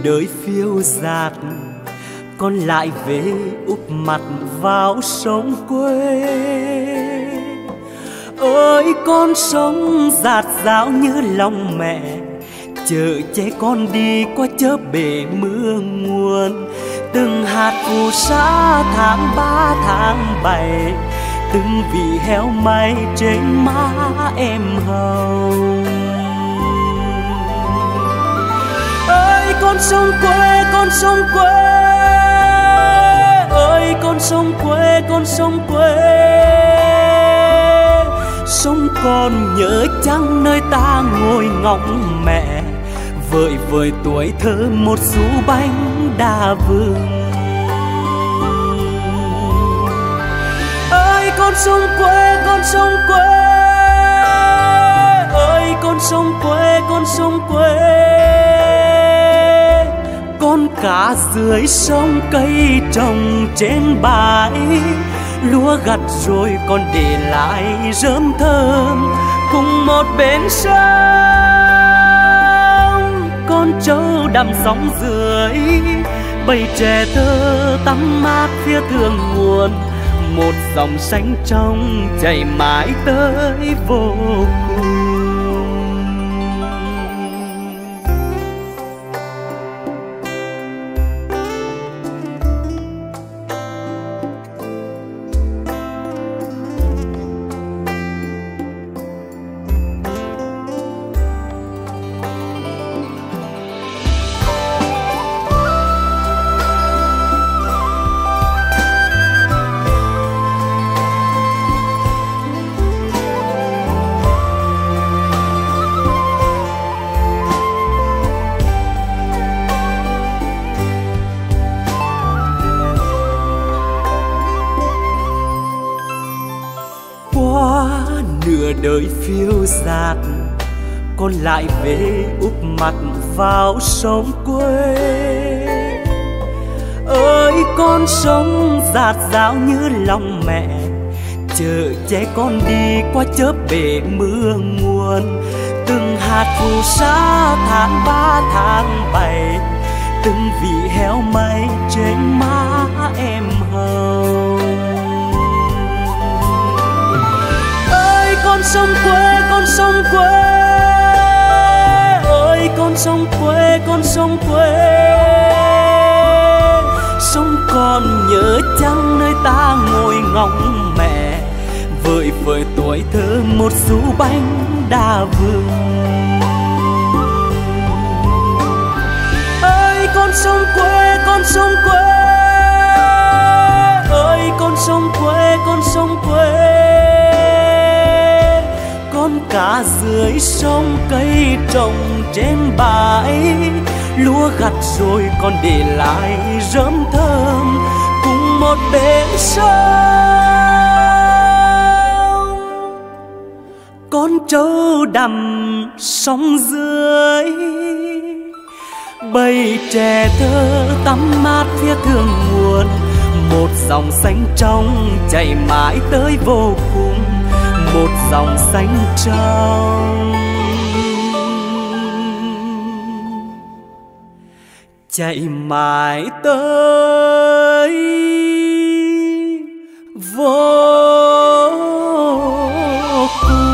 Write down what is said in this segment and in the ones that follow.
đời phiêu dạt, con lại về úp mặt vào sông quê. Ơi con sông dạt dào như lòng mẹ, chở che con đi qua chớp bể mưa nguồn. Từng hạt phù sa tháng 3 tháng 7, từng vị heo may trên má em hồng. Ơi con sông quê, con sông quê, ơi con sông quê, con sông quê. Sông còn nhớ chăng nơi ta ngồi ngóng mẹ, vợi vợi tuổi thơ một xu bánh đa vương. Ơi con sông quê, con sông quê, ơi con sông quê, con sông quê. Con cá dưới sông cây trồng trên bãi, lúa gặt rồi còn để lại rơm thơm cùng một bên sông. Con trâu đầm sóng dưới, bầy trẻ thơ tắm mát phía thượng nguồn. Một dòng xanh trong chảy mãi tới vô cùng. Đời phiêu dạt, con lại về úp mặt vào sông quê. Ơi con sông dạt dào như lòng mẹ, chở che con đi qua chớp bể mưa nguồn. Từng hạt phù sa tháng 3 tháng 7, từng vị heo may trên má em hồng. Con sông quê, con sông quê, ơi con sông quê, con sông quê. Sông còn nhớ chăng nơi ta ngồi ngóng mẹ, vợi vợi tuổi thơ một xu bánh đa vương. Ơi con sông quê, con sông quê, ơi con sông quê, con sông quê. Con cá dưới sông cây trồng trên bãi, lúa gặt rồi còn để lại rơm thơm cùng một bên sông. Con trâu đầm sông dưới, bầy trẻ thơ tắm mát phía thượng nguồn. Một dòng xanh trong chảy mãi tới vô cùng, một dòng xanh trong chạy mãi tới vô cùng.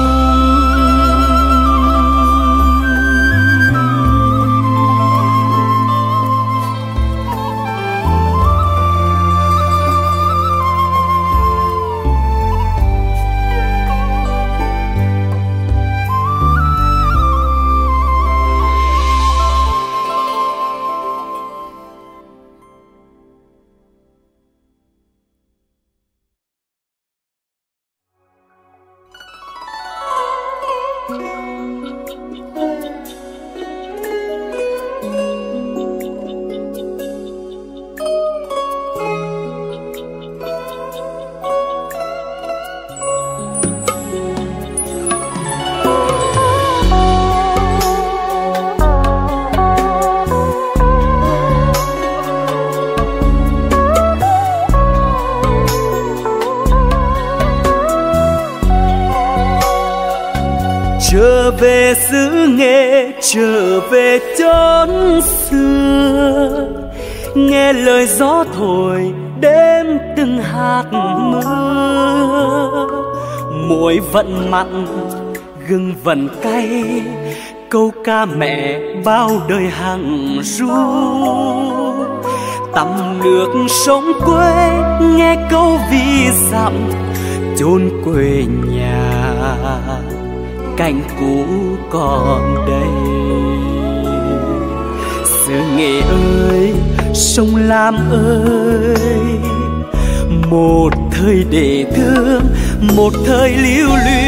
Trở về xứ Nghệ trở về chốn xưa, nghe lời gió thổi đêm từng hạt mưa. Muối vẫn mặn gừng vẫn cay, câu ca mẹ bao đời hằng ru. Tắm nước sông quê nghe câu ví dặm, chốn quê nhà cảnh cũ còn đây. Xứ Nghệ ơi, sông Lam ơi, một thời để thương, một thời lưu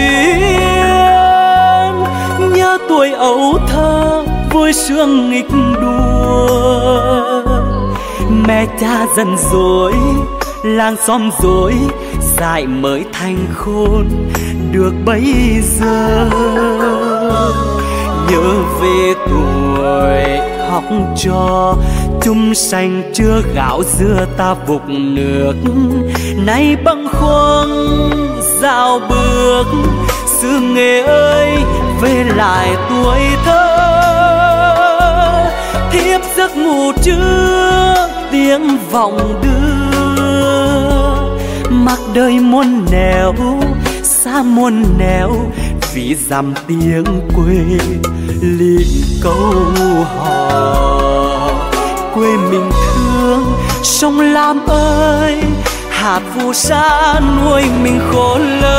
luyến. Nhớ tuổi ấu thơ vui sướng nghịch đùa, mẹ cha dần dối, làng xóm dối, dại mới thành khôn được bấy giờ. Nhớ về tuổi học trò, chung sành chưa gạo dưa ta vục nước, nay bâng khuâng dạo bước. Xứ Nghệ ơi, về lại tuổi thơ, thiếp giấc ngủ trưa tiếng vọng đưa. Mặc đời muôn nẻo, xa muôn nẻo, vì dằm tiếng quê liền câu hò. Quê mình thương sông Lam ơi, hạt phù sa nuôi mình khôn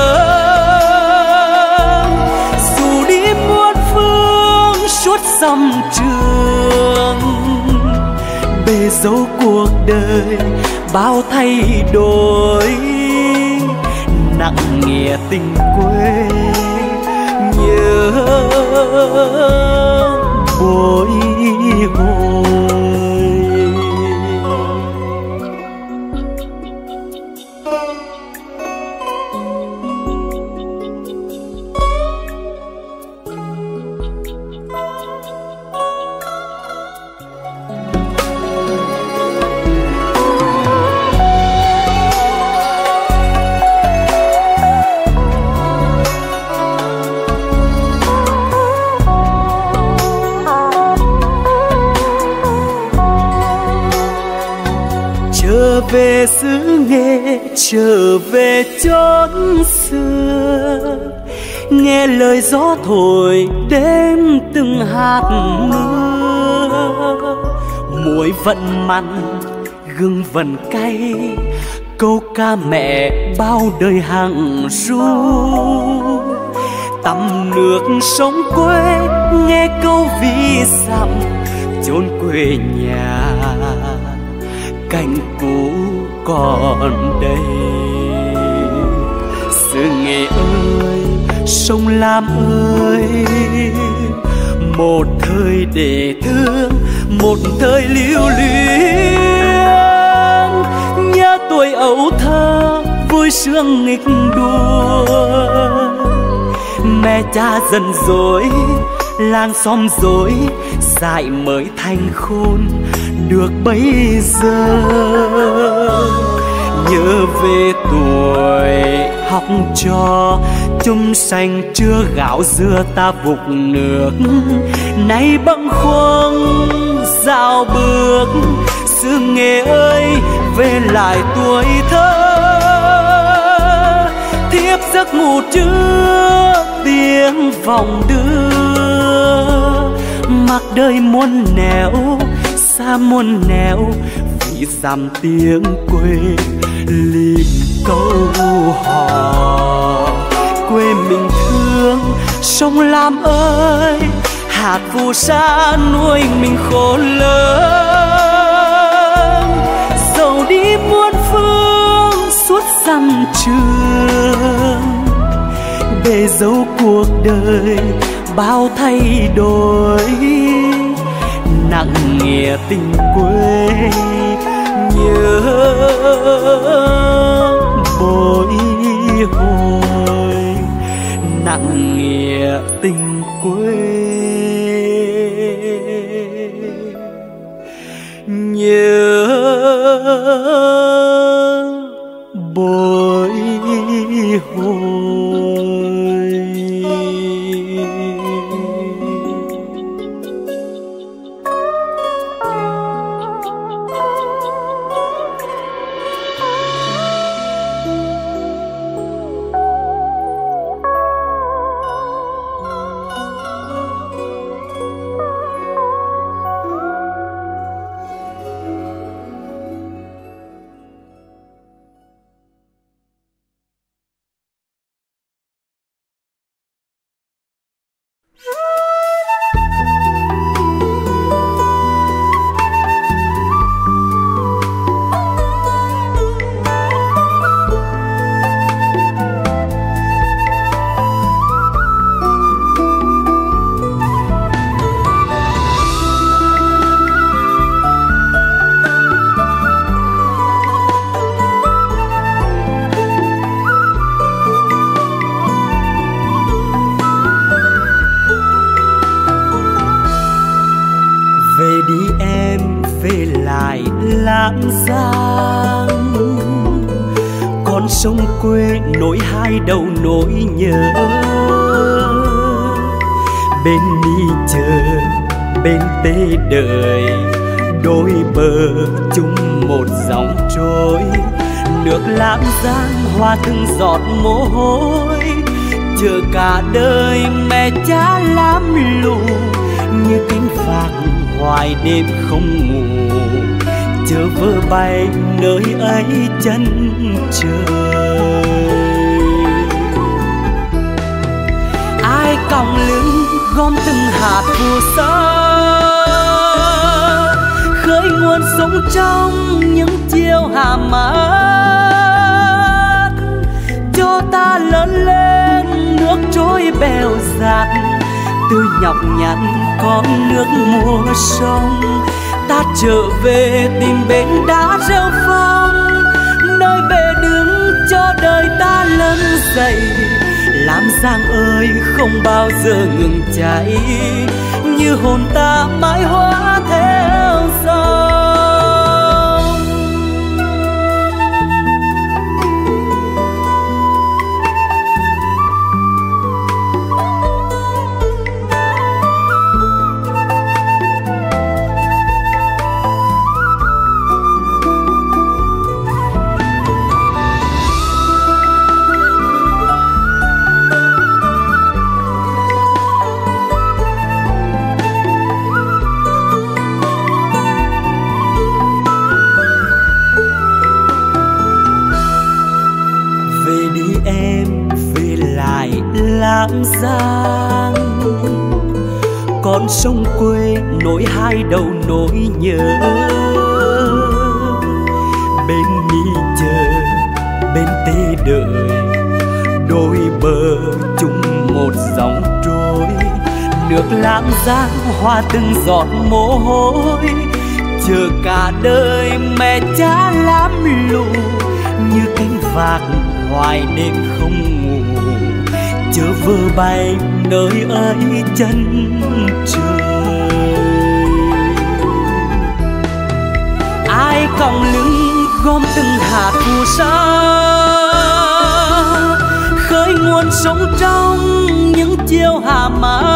lớn. Dù đi muôn phương suốt dặm trường, bề dấu cuộc đời bao thay đổi. Nặng nghĩa tình quê nhớ bồi hồi. Trở về xứ Nghệ, trở về chốn xưa, nghe lời gió thổi đêm từng hạt mưa. Muối vẫn mặn gừng vẫn cay, câu ca mẹ bao đời hằng ru. Tắm nước sông quê nghe câu ví dặm, chốn quê nhà cảnh cũ còn đây. Xứ Nghệ ơi, sông Lam ơi, một thời để thương, một thời lưu luyến. Nhớ tuổi ấu thơ vui sướng nghịch đùa, mẹ cha dần dối, làng xóm dối, dại mới thành khôn được bấy giờ. Nhớ về tuổi học trò, chung sành chưa gạo dưa ta vục nước, nay bâng khuâng dạo bước. Xứ Nghệ ơi, về lại tuổi thơ, thiếp giấc ngủ trưa tiếng vọng đưa. Mặc đời muôn nẻo, xa muôn nẻo, vì dằm tiếng quê liền câu hò. Quê mình thương sông Lam ơi, hạt phù sa nuôi mình khôn lớn. Dẫu đi muôn phương suốt dặm trường, bề dấu cuộc đời bao thay đổi. Nặng nghĩa tình quê nhớ bồi hồi. Nặng nghĩa tình quê nhớ bồi hồi. lại Lam Giang. Con sông quê nối hai đầu nỗi nhớ, bên ni chờ bên tê đợi, đôi bờ chung một dòng trôi. Nước Lam Giang hoa từng giọt mồ hôi, chờ cả đời mẹ cha lam lũ, như cánh phạc hoài đêm không ngủ, chờ vơ bay nơi ấy chân trời. Ai còng lưng gom từng hạt phù sa, khơi nguồn sống trong những chiều hà mát, cho ta lớn lên nước trôi bèo dạt. Từ nhọc nhằn con nước mùa sông, ta trở về tìm bến đá rêu phong, nơi bề đứng cho đời ta lớn dậy. Lam Giang ơi không bao giờ ngừng cháy, như hồn ta mãi hóa theo dòng. Lam Giang, con sông quê nối hai đầu nỗi nhớ, bên ni chờ bên tê đợi, đôi bờ chung một dòng trôi. Nước Lam Giang hoa từng giọt mồ hôi, chờ cả đời mẹ cha lam lũ, như cánh vạc hoài đêm không ngủ, chớ vơ bay nơi ấy chân trời. Ai còng lưng gom từng hạt phù sa, khơi nguồn sống trong những chiều hà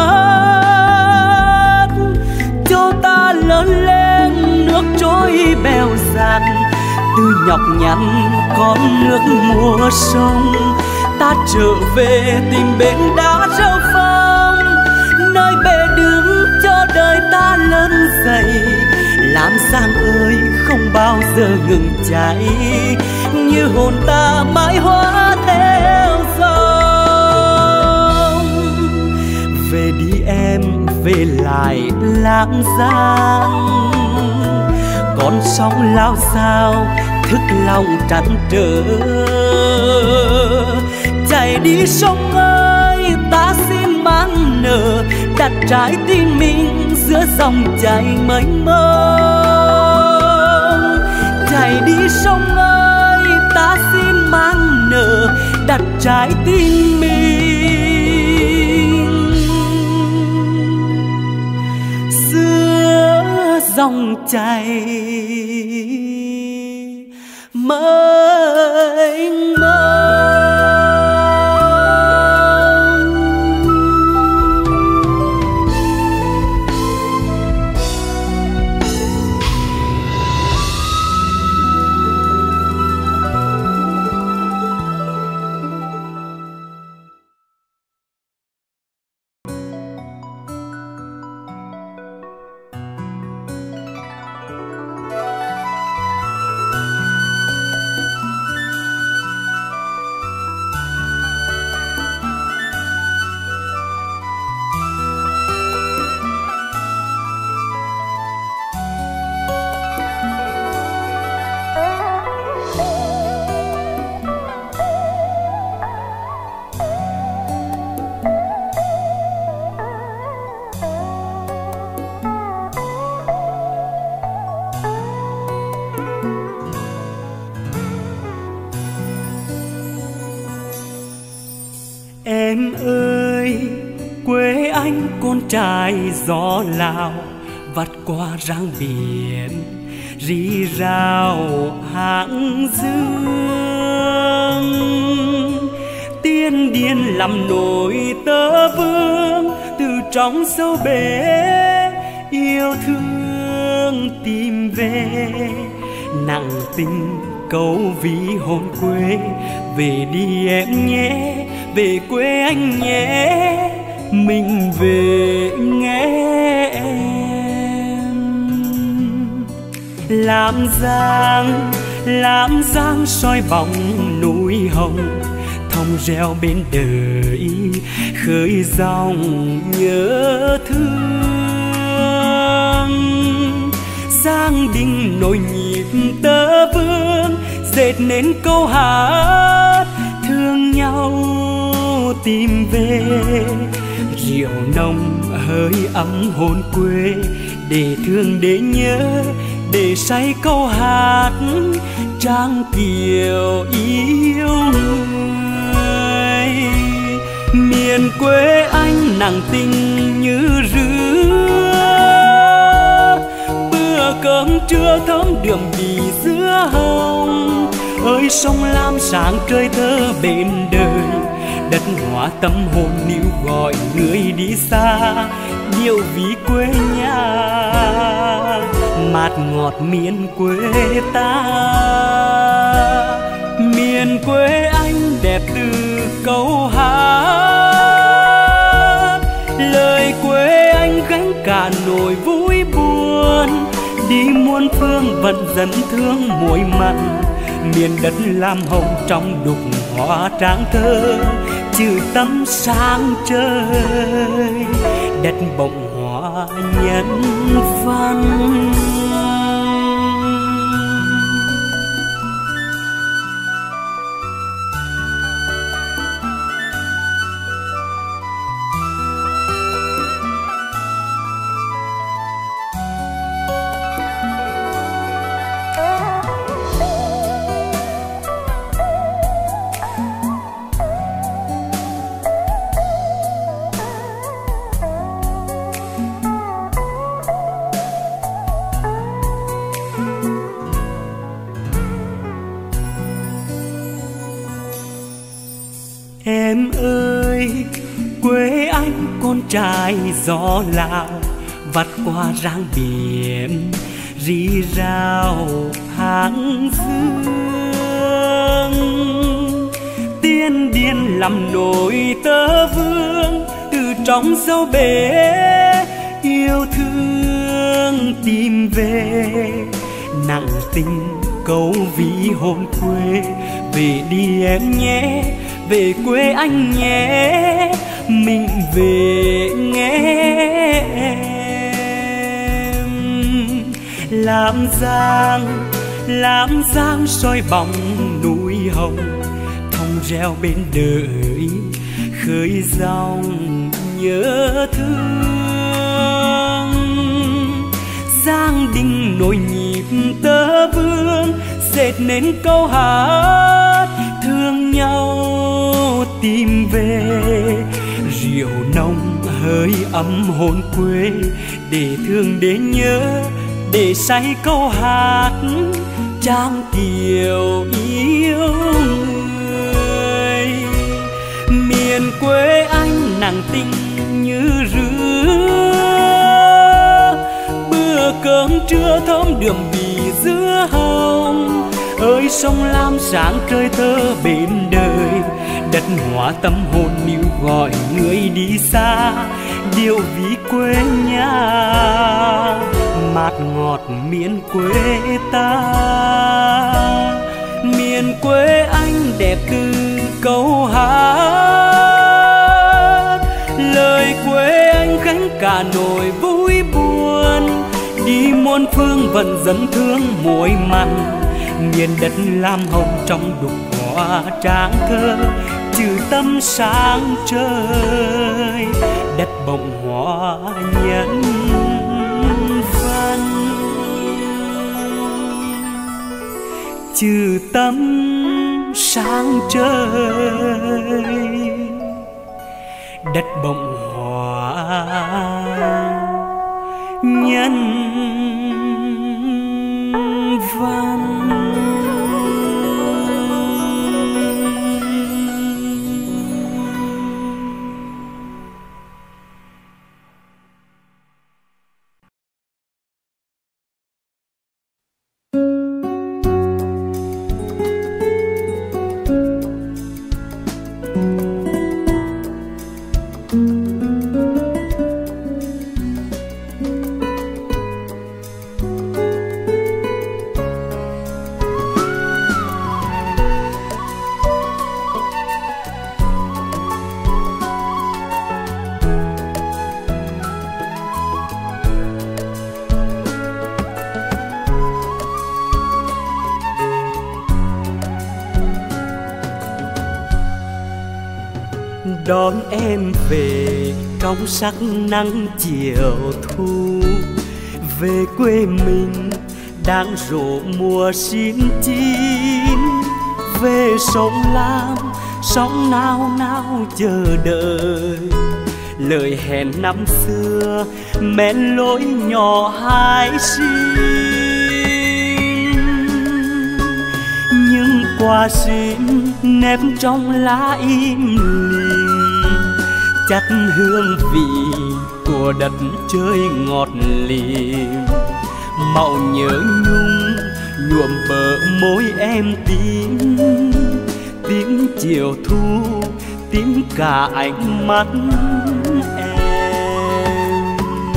mát, cho ta lớn lên nước trôi bèo dạt. Từ nhọc nhằn con nước mùa sông, ta trở về tìm bến đá rêu phong, nơi bề đứng cho đời ta lớn dậy. Lam Giang ơi không bao giờ ngừng cháy, như hồn ta mãi hóa theo dòng. Về đi em về lại Lam Giang, con sóng lao sao thức lòng trăn trở. Chạy đi sông ơi ta xin mang nở, đặt trái tim mình giữa dòng chảy mênh mông. Chạy đi sông ơi ta xin mang nở, đặt trái tim mình giữa dòng chảy mênh mông. Em ơi quê anh con trai gió Lào, vắt qua răng biển rì rào hàng dương. Tiên điên làm nổi tơ vương từ trong sâu bể yêu thương tìm về. Nặng tình câu ví hồn quê, về đi em nhé, về quê anh nhé, mình về nghe em. Làm giang soi bóng núi hồng, thông reo bên đời khơi dòng nhớ thương. Giang đình nổi nhịp tơ vương, dệt nên câu hát thương nhau tìm về. Rượu nồng hơi ấm hồn quê, để thương để nhớ, để say câu hát trang kiều yêu người. Miền quê anh nặng tình như rứa, bữa cơm trưa thơm đường bì dứa hồng. Ơi sông lam sáng trời thơ bên đời, đất hóa tâm hồn níu gọi người đi xa, điều ví quê nhà mát ngọt miền quê ta. Miền quê anh đẹp từ câu hát, lời quê anh gánh cả nỗi vui buồn. Đi muôn phương vẫn dẫn thương muối mặn, miền đất lam hồng trong đục hoa tráng thơ, trừ tâm sáng trời đất bồng hoa nhân văn. Em ơi, quê anh con trai gió Lào, vắt qua ráng biển rì rào hàng dương. Tiên điên làm nổi tơ vương từ trong sâu bể yêu thương tìm về. Nặng tình câu ví hồn quê, về đi em nhé, về quê anh nhé, mình về nghe em. Làm giang soi bóng núi hồng, thông reo bên đời khơi dòng nhớ thương. Giang đình nổi nhịp tơ vương, dệt nên câu hát thương nhau tìm về. Rượu nồng hơi ấm hồn quê, để thương để nhớ, để say câu hát trang kiều yêu người. Miền quê anh nặng tình như rứa, bữa cơm trưa thơm đường bì dứa hồng. Ơi sông lam sáng trời thơ bên đời, đất hóa tâm hồn níu gọi người đi xa, điều ví quê nhà mát ngọt miền quê ta. Miền quê anh đẹp từ câu hát, lời quê anh gánh cả nỗi vui buồn. Đi muôn phương vẫn dẫn thương muối mặn, miền đất lam hồng trong đục hoa tráng thơ, trừ tâm sáng trời đất bồng hoa nhân văn. Trừ tâm sáng trời đất bồng hoa nhân văn. Đón em về trong sắc nắng chiều thu, về quê mình đang rộ mùa xin chín, về sông Lam sóng nao nao chờ đợi lời hẹn năm xưa men lối nhỏ hai xin. Nhưng quả xin nếp trong lá im lìm, chất hương vị của đất trời ngọt liềm, màu nhớ nhung nhuộm bờ môi em tím, tím chiều thu, tím cả ánh mắt em.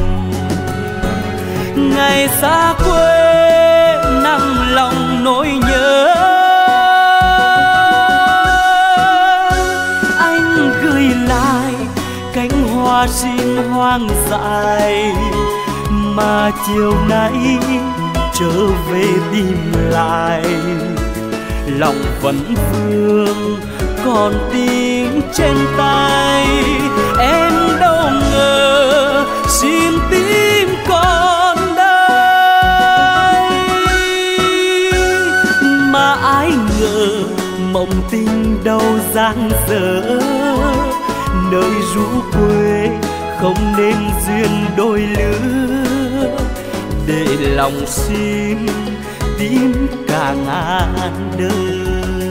Ngày xa quê nặng lòng nỗi nhớ, anh gửi lại cánh hoa xin hoang dại, mà chiều nay trở về tìm lại. Lòng vẫn vương còn tim trên tay, em đâu ngờ xin tim còn đây. Mà ai ngờ mộng tình đâu dang dở, nơi rũ quê không nên duyên đôi lứa, để lòng xin tím cả ngàn đời.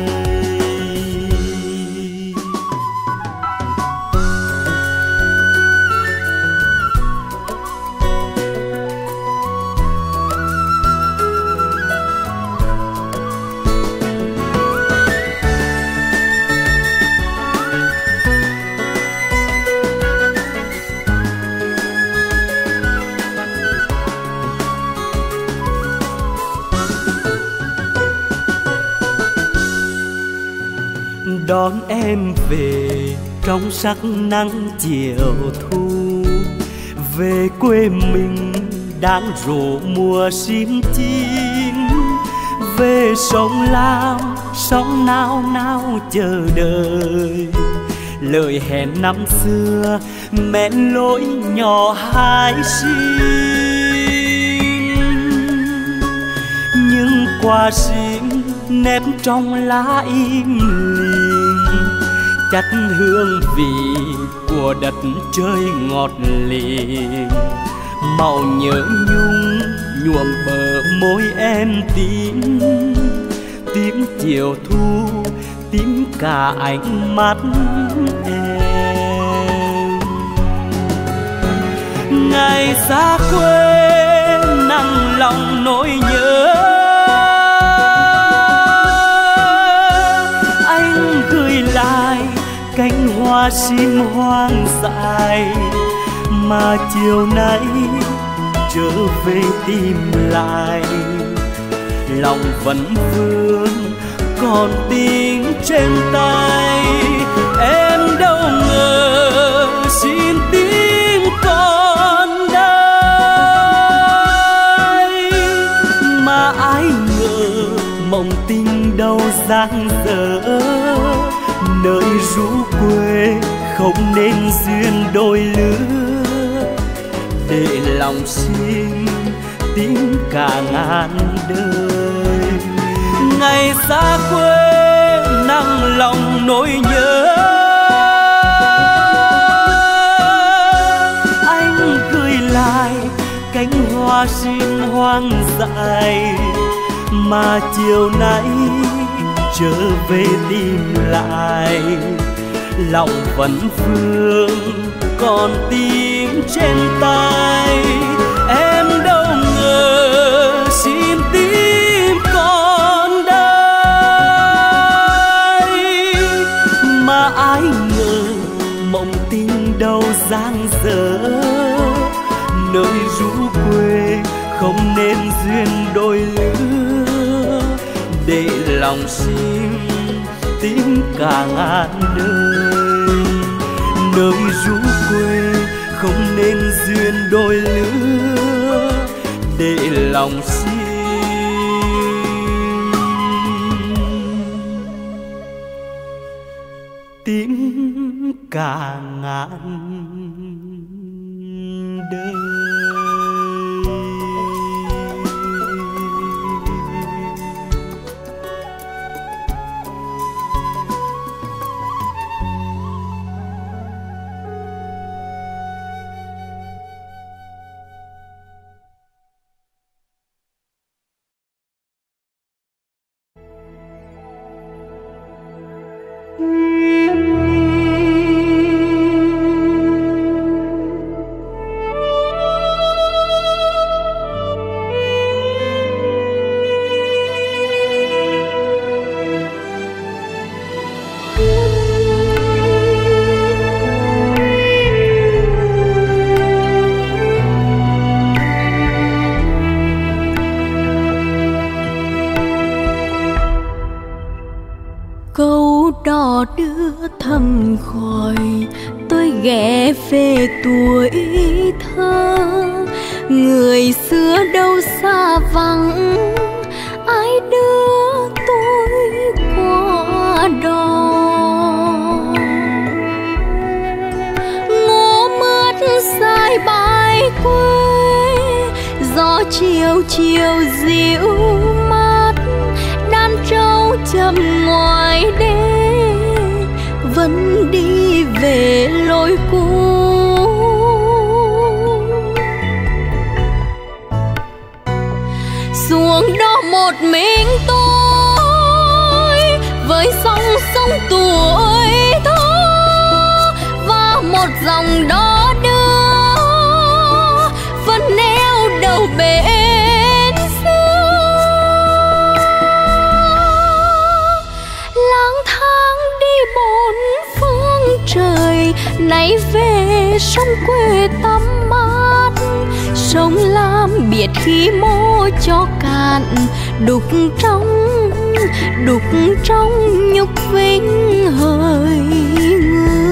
Đón em về trong sắc nắng chiều thu, về quê mình đang rộ mùa xin chín, về sông Lam sóng nao nao chờ đợi lời hẹn năm xưa men lối nhỏ hai xin. Nhưng quả xin nếp trong lá im lìm, chất hương vị của đất trời ngọt liềm, màu nhớ nhung nhuộm bờ môi em tím, tím chiều thu, tím cả ánh mắt em. Ngày xa quê nặng lòng nỗi nhớ, anh gửi lại cánh hoa xin hoang dại, mà chiều nay trở về tìm lại. Lòng vẫn vương còn tim trên tay, em đâu ngờ xin tim còn đây. Mà ai ngờ mộng tình đâu dang dở, nơi rũ quê không nên duyên đôi lứa, để lòng xin tím cả ngàn đời. Ngày xa quê nặng lòng nỗi nhớ, anh gửi lại cánh hoa xin hoang dại, mà chiều nay trở về tìm lại, lòng vẫn vương còn tim trên tay. Em đâu ngờ xin tim còn đây, mà ai ngờ mộng tình đâu dang dở. Nơi ru quê không nên duyên đôi lứa, để lòng xin tím cả ngàn đời. Nơi ru quê không nên duyên đôi lứa, để lòng xin tím cả ngàn đời. Câu đò đưa thầm khỏi tôi ghé về tuổi thơ. Người xưa đâu xa vắng, ai đưa tôi qua đò. Ngô mướt dài bãi quê, gió chiều chiều dịu mát. Đàn trâu chậm ngoài đê, vẫn đi về lối cũ. Xuống đó một mình tôi, với sóng sông tuổi thơ và một dòng đò đưa vẫn neo đầu bến xưa. Lang thang đi bốn phương trời, nay về sông quê tắm mát. Sông Lam biệt khi mô cho cạn, đục trong nhục vinh hỡi người.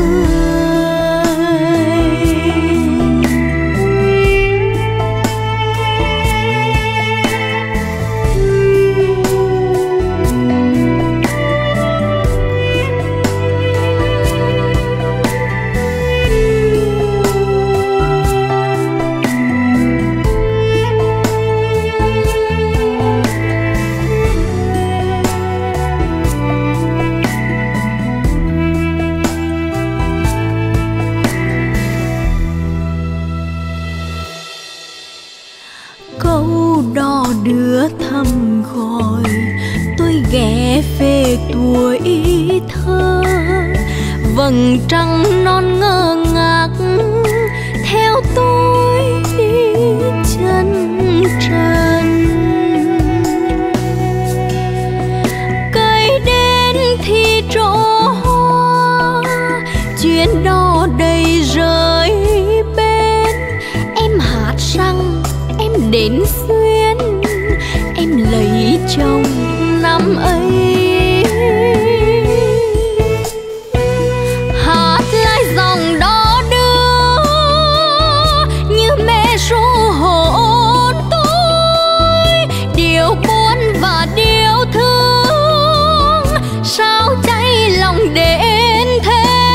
Đưa thăm gọi tôi ghé về tuổi thơ. Vầng trăng non ngơ ngác theo tôi đi chân trần. Cây đến thì trổ hoa, chuyến đò đầy rơi bên. Em hát rằng em đến xuyên, em lấy chồng năm ấy. Hát lại dòng đó đưa như mẹ ru hồn tôi. Điều buồn và điều thương sao cháy lòng đến thế.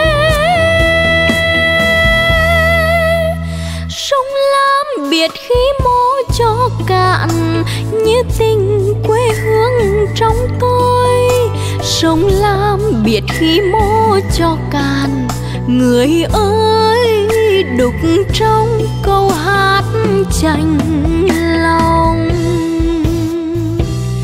Sông Lam biệt khi mô cho cạn, như tình quê hương trong tôi. Sông Lam biệt khi mô cho cạn, người ơi đục trong câu hát chạnh lòng.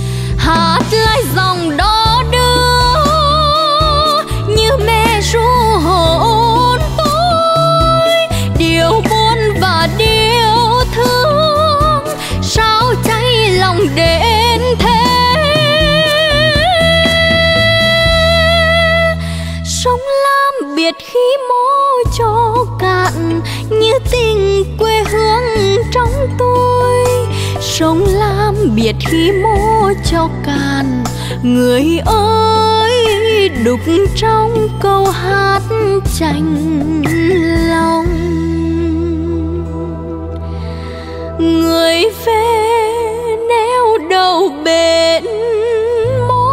trong tôi. Sông Lam biệt khi mô cho cạn, người ơi đục trong câu hát chạnh lòng. Người về neo đầu bên mô,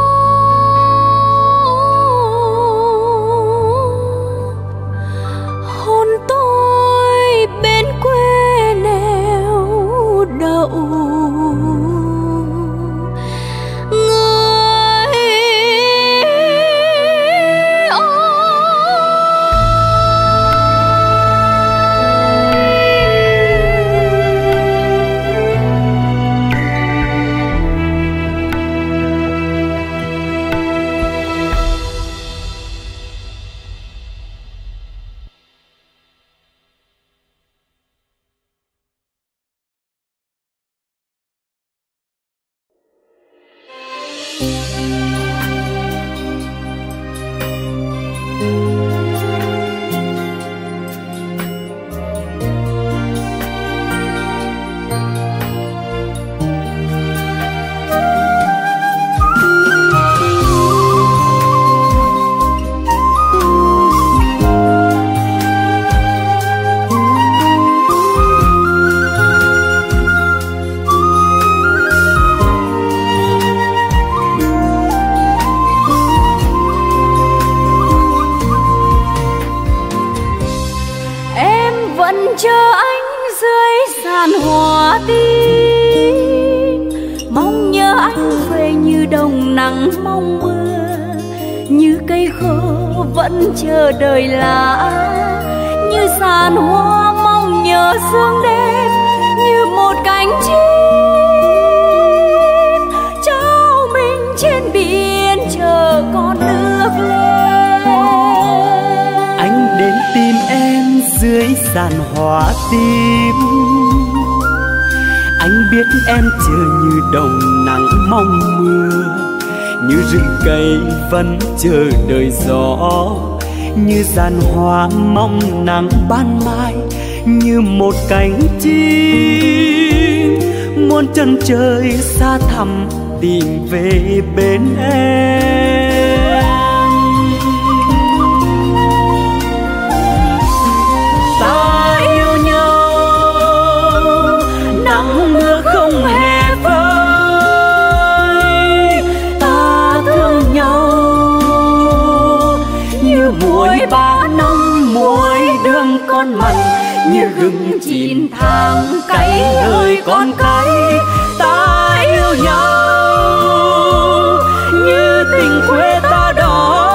hôn tôi bên quê neo đậu. Chờ anh dưới sàn hoa tím, mong nhớ anh về như đồng nắng mong mưa, như cây khô vẫn chờ đợi lá, như sàn hoa mong nhớ sương đêm, như một cánh chim trao mình trên biển chờ con nước lên. Anh đến tìm em dưới sàn hoa tím, anh biết em chờ như đồng nắng mong mưa, như rừng cây vẫn chờ đợi gió, như giàn hoa mong nắng ban mai, như một cánh chim muôn chân trời xa thẳm tìm về bên em. Ta yêu nhau, nắng mưa không hề vơi, ta thương nhau như muối ba năm muối đường con mặn, như gừng chín tháng cay đời con cay. Ta yêu nhau như tình quê ta đó,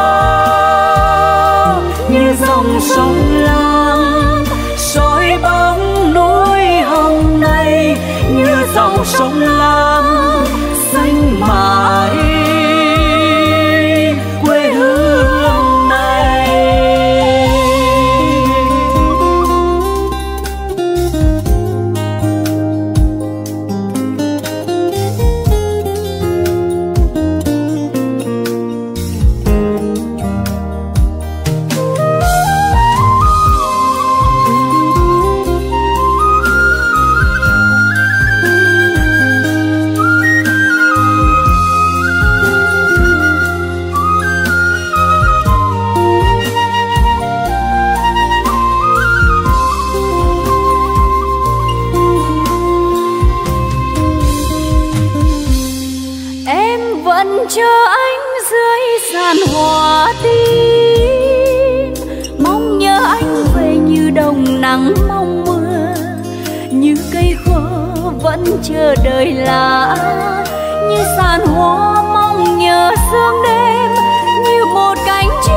như dòng sông Lam soi bóng núi hồng này, như dòng sông Lam xanh mãi quê hương này. Chờ anh dưới sàn hoa tím, mong nhớ anh về như đồng nắng mong mưa, như cây khô vẫn chờ đợi lá, như sàn hoa mong nhớ sương đêm, như một cánh chim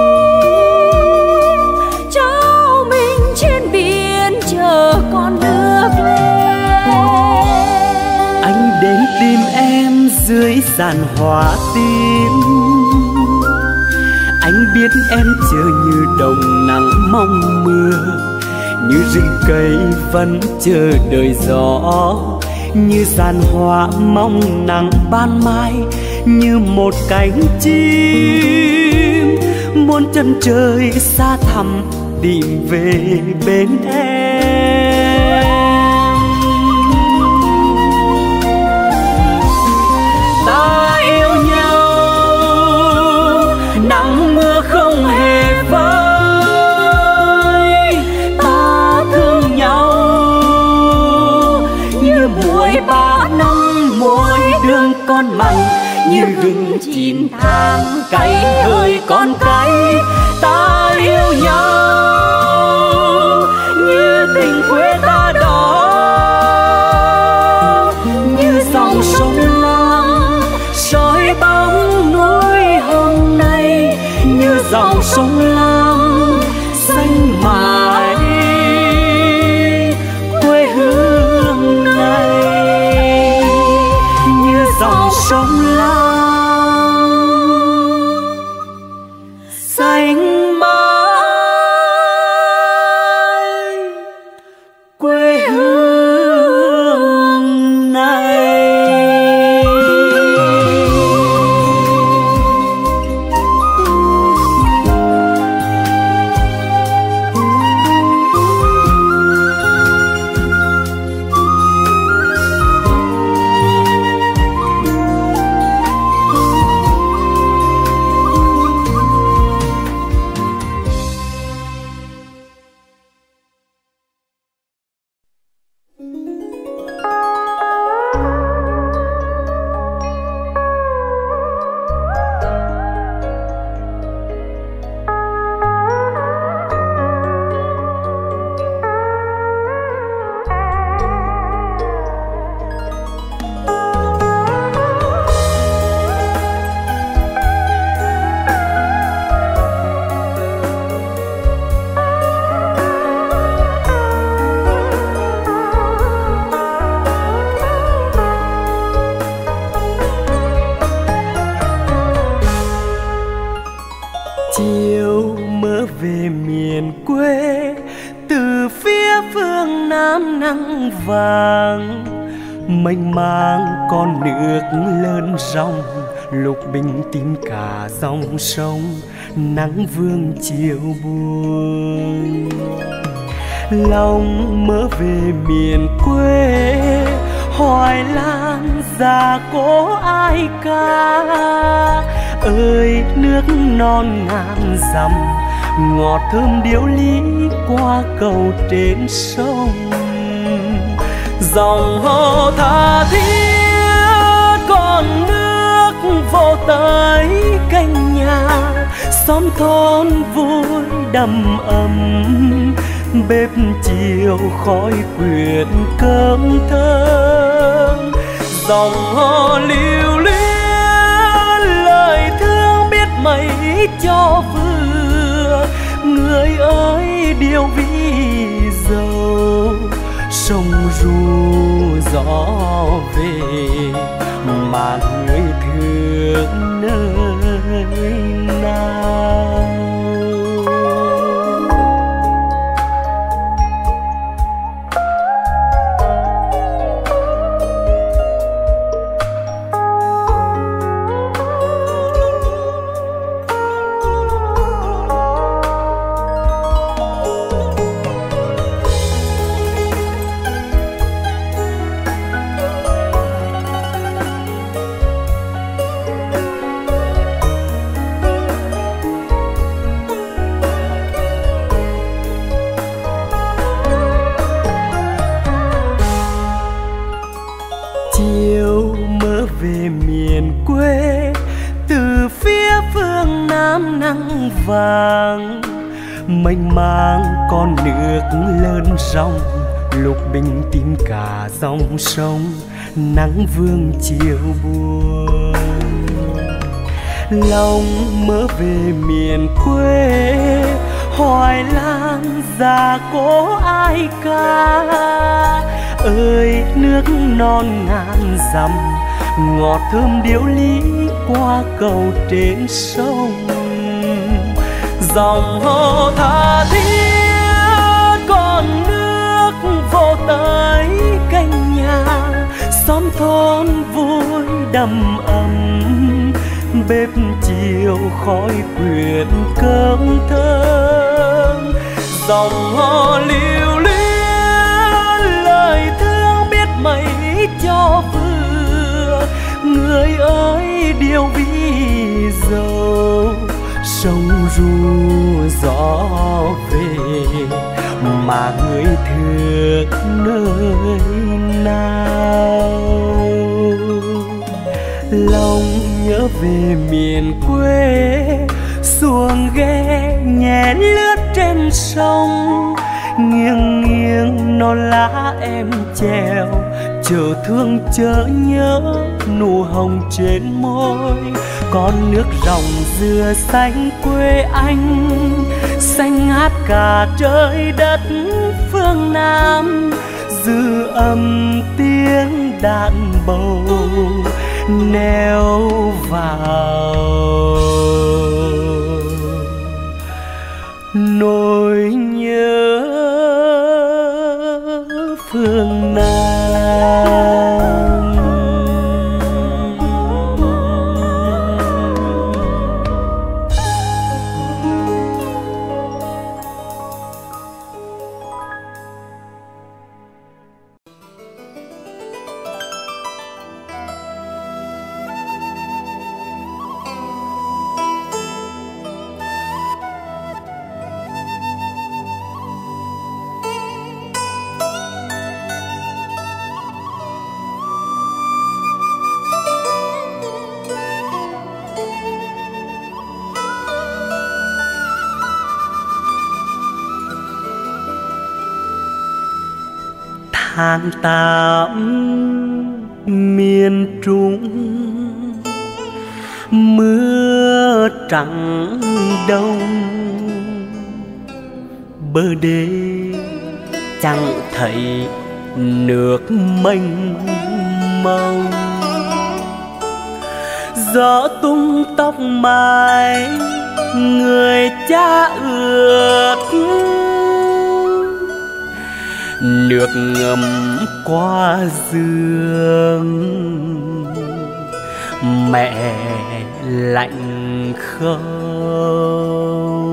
trao mình trên biển chờ con nước lên. Anh đến tìm em dưới sàn hoa tím, anh biết em chờ như đồng nắng mong mưa, như rừng cây vẫn chờ đợi gió, như sàn hoa mong nắng ban mai, như một cánh chim muôn chân trời xa thẳm tìm về bên em. con mặn, như gừng chín tháng cay hơi con cay. Ta yêu nhau như tình quê ta đó, như dòng sông Lam soi bóng núi hôm nay, như dòng sông Lam xanh mãi quê hương này, như dòng sông Lam xanh mãi quê hương này. Chiều mơ về miền quê, từ phía phương Nam nắng vàng mênh mang con nước lớn ròng, lục bình tím cả dòng sông, nắng vương chiều buồn. Lòng mơ về miền quê, hoài lan già cố ai ca. Ơi nước non ngàn dặm, ngọt thơm điệu lý qua cầu trên sông. Dòng hồ tha thiết con nước vô tới canh nhà, xóm thôn vui đầm ấm, bếp chiều khói quyện cơm thơm. Dòng hồ lưu luyến lời thương biết mấy cho vừa, người ơi điều ví dầu sông ru gió về, mà người thương nơi nào. Chiều mơ về miền quê, từ phía phương Nam nắng vàng mênh mang con nước lớn ròng, lục bình tím cả dòng sông, nắng vương chiều buồn. Lòng mơ về miền quê, hoài lan già cố ai ca. Ơi nước non ngàn dặm, ngọt thơm điệu lý qua cầu trên sông. Dòng hồ tha thiết con nước vô tới canh nhà, xóm thôn vui đầm ấm, bếp chiều khói quyện cơm thơm. Dòng hồ lưu luyến lời thương biết mấy cho vừa, người ơi điều ví dầu sông ru gió về, mà người thương nơi nào. lòng nhớ về miền quê. Xuồng ghe nhẹ lướt trên sông, nghiêng nghiêng non lá em chèo, chờ thương chớ nhớ nụ hồng trên môi. Con nước ròng dừa xanh quê anh, xanh ngát cả trời đất phương Nam. Dư âm tiếng đàn bầu neo vào nỗi nhớ phương Nam. Tháng 8 miền Trung, mưa trắng đông, bờ đê chẳng thấy nước mênh mông. Gió tung tóc mai người cha ướt, nước ngầm qua giường mẹ lạnh không.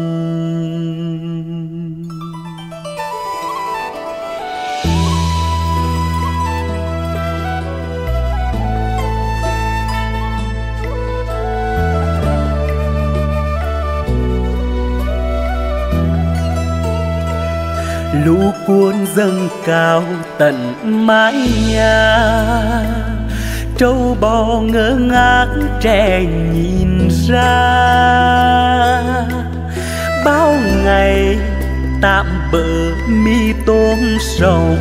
Lũ cuốn dâng cao tận mái nhà, trâu bò ngơ ngác trẻ nhìn ra. Bao ngày tạm bỡ mi tôm sống,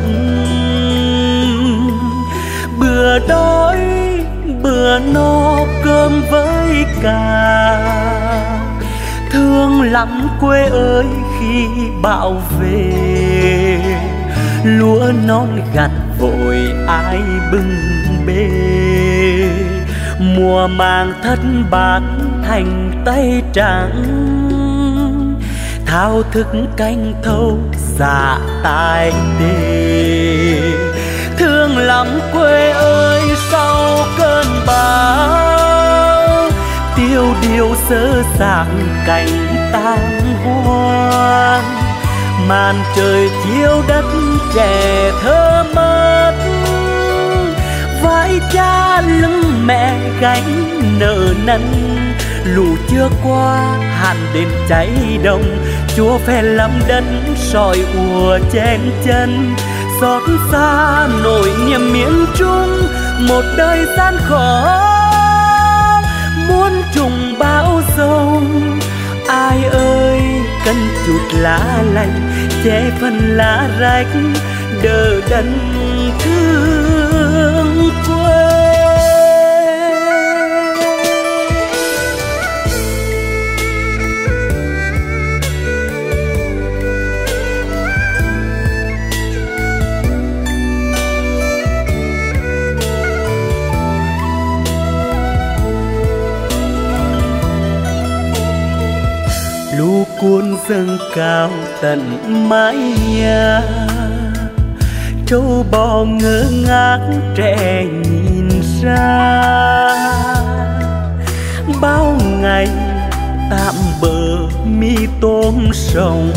bữa đói bữa no cơm với cà. Thương lắm quê ơi khi bão về, lúa non gặt vội ai bưng bê. Mùa màng thất bát thành tay trắng, thao thức canh thâu dạ tai tê. Thương lắm quê ơi sau cơn bão, tiêu điều sơ sạc cảnh tang hoang. Màn trời chiếu đất trẻ thơ mất, vai cha lưng mẹ gánh nợ nần. Lũ chưa qua hạn đêm cháy đông, chúa phe lắm đất sỏi ùa chen chân. Xót xa nỗi niềm miền Trung, một đời gian khó muôn trùng bão giông. Ai ơi cần chút lá lành, che phần lá rách đỡ đần thương quê. Lũ cuốn dâng cao tận mái nhà, trâu bò ngơ ngác trẻ nhìn ra. Bao ngày tạm bỡ mi tôm sống,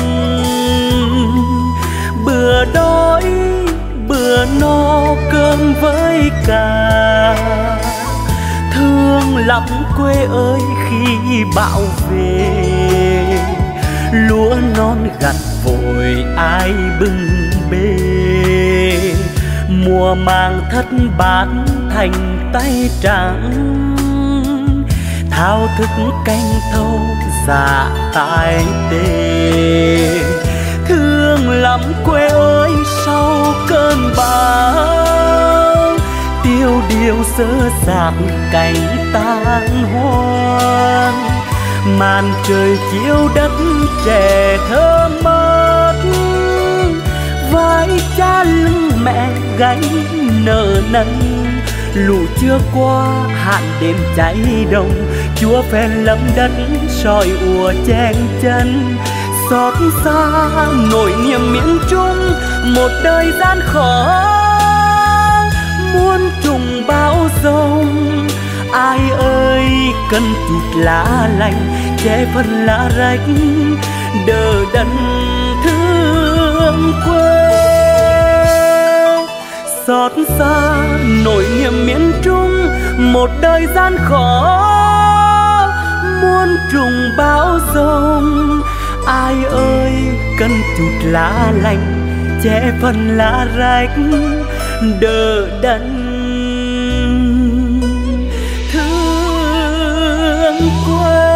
bữa đói bữa no cơm với cà. Thương lắm quê ơi khi bão về, lúa non gặt vội ai bưng bê. Mùa màng thất bát thành tay trắng, thao thức canh thâu dạ tai tê. Thương lắm quê ơi sau cơn bão, tiêu điều sơ sạc cánh tan hoang. Màn trời chiếu đất trẻ thơ mất, vai cha lưng mẹ gánh nợ nần. Lũ chưa qua hạn đêm cháy đồng, chúa phen lấp đất soi ùa chen chân. Xót xa nỗi niềm miền Trung, một đời gian khó muôn trùng bão giông. Ai ơi cần chút lá lành che phần lá rách, đỡ đẫn thương quê. Xót xa nỗi niềm miền Trung, một đời gian khó muôn trùng bão giông. Ai ơi cần chút lá lành che phần lá rách, đỡ đẫn thương quê.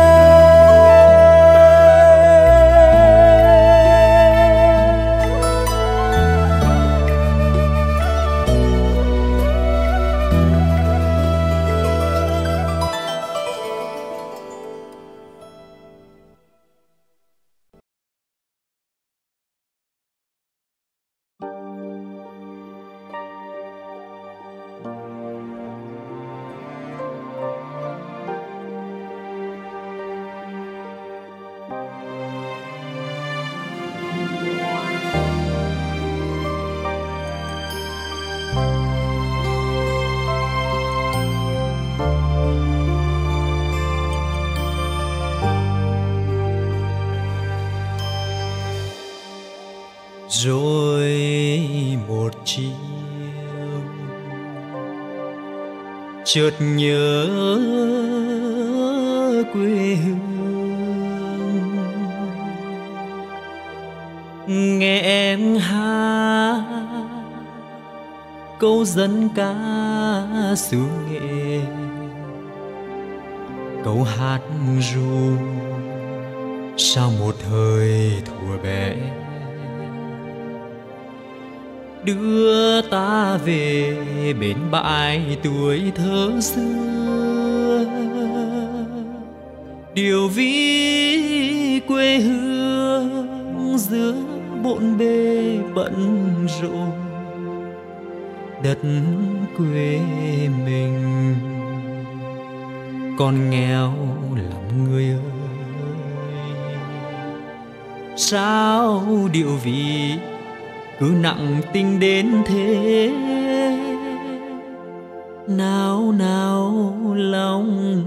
Rồi một chiều chợt nhớ quê hương, nghe em hát câu dân ca xứ Nghệ, câu hát ru sau một thời thuở bé đưa ta về bên bãi tuổi thơ xưa. Điều ví quê hương giữa bộn bề bận rộn, đất quê mình còn nghèo lắm người ơi. Sao điệu ví cứ nặng tình đến thế, nao nao lòng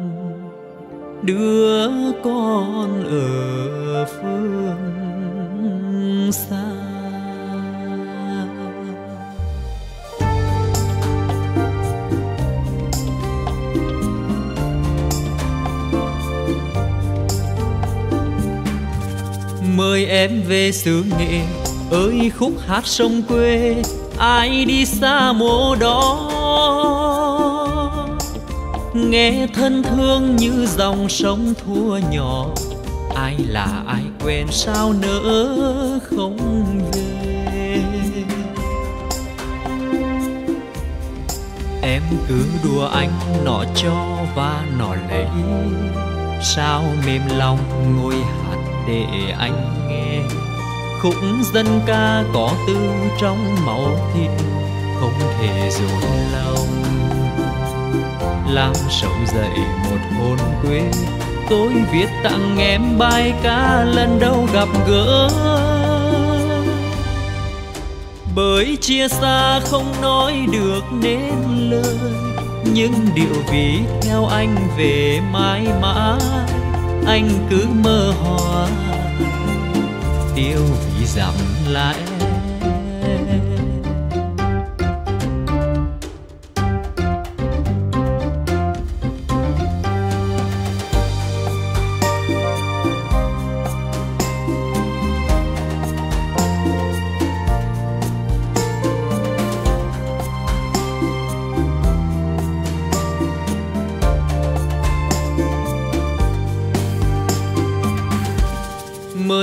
đứa con ở phương xa. Mời em về xứ Nghệ ơi khúc hát sông quê, ai đi xa mộ đó nghe thân thương như dòng sông thua nhỏ. Ai là ai quen sao nỡ không về. Em cứ đùa anh nọ cho và nọ lấy, sao mềm lòng ngồi hát để anh nghe. Khúc dân ca có từ trong máu thịt, không thể dối lòng. Làm sống dậy một hồn quê, tôi viết tặng em bài ca lần đầu gặp gỡ. Bởi chia xa không nói được nên lời, nhưng điệu ví theo anh về mãi mãi. Anh cứ mơ hoài điệu ví dặm lại.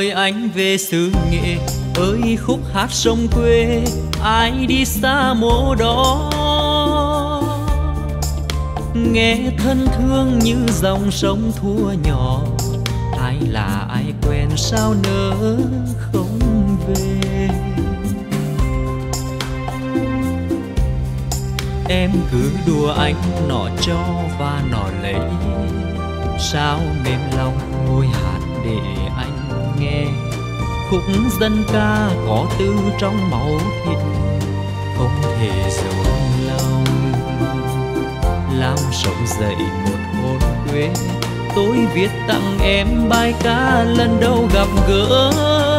rồi anh về xứ Nghệ. Ơi khúc hát sông quê, ai đi xa mộ đó. Nghe thân thương như dòng sông thua nhỏ, ai là ai quen sao nỡ không về. Em cứ đùa anh nọ cho và nọ lấy, sao mềm lòng ngồi hát để anh nghe. Khúc dân ca có từ trong máu thịt, không thể dối lòng. Làm sống dậy một hồn quê, tôi viết tặng em bài ca lần đầu gặp gỡ.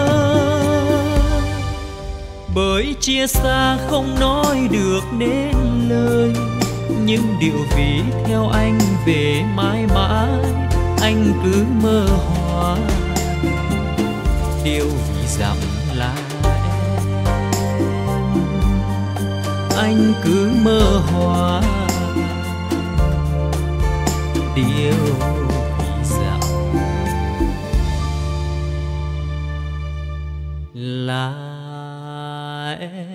Bởi chia xa không nói được nên lời, nhưng điệu ví theo anh về mãi mãi. Anh cứ mơ hoài, điều vì dặm là em. Anh cứ mơ hoài, điều vì dặm là em.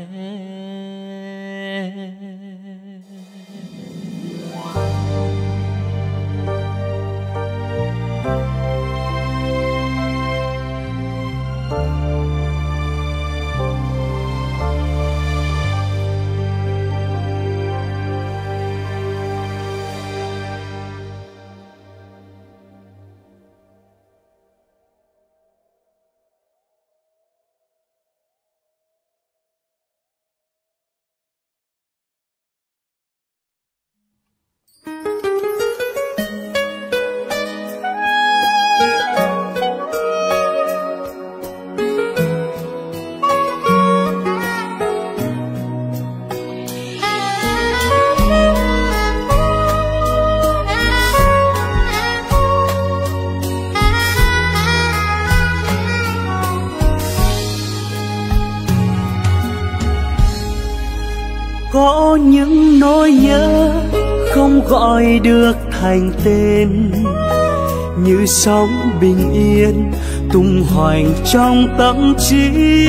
Có những nỗi nhớ không gọi được thành tên, như sóng bình yên tung hoành trong tâm trí,